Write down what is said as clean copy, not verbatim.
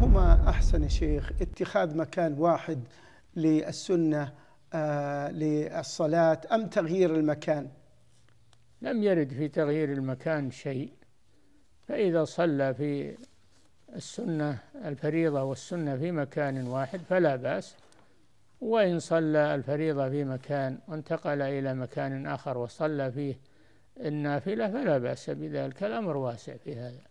أيهما أحسن يا شيخ، اتخاذ مكان واحد للسنة للصلاة أم تغيير المكان؟ لم يرد في تغيير المكان شيء، فإذا صلى في السنة الفريضة والسنة في مكان واحد فلا بأس، وإن صلى الفريضة في مكان وانتقل إلى مكان آخر وصلى فيه النافلة فلا بأس بذلك، الأمر واسع في هذا.